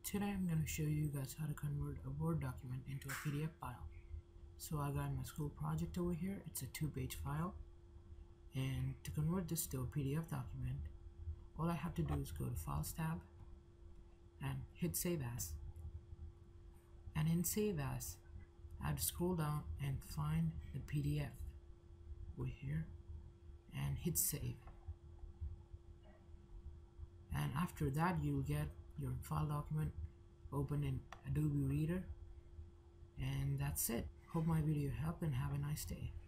Today I'm going to show you guys how to convert a Word document into a PDF file. So I got my school project over here. It's a 2-page file, and to convert this to a PDF document, all I have to do is go to Files tab and hit Save As. And in Save As, I have to scroll down and find the PDF over here and hit Save. And after that, you'll get your file document open in Adobe Reader, and that's it. Hope my video helped and have a nice day.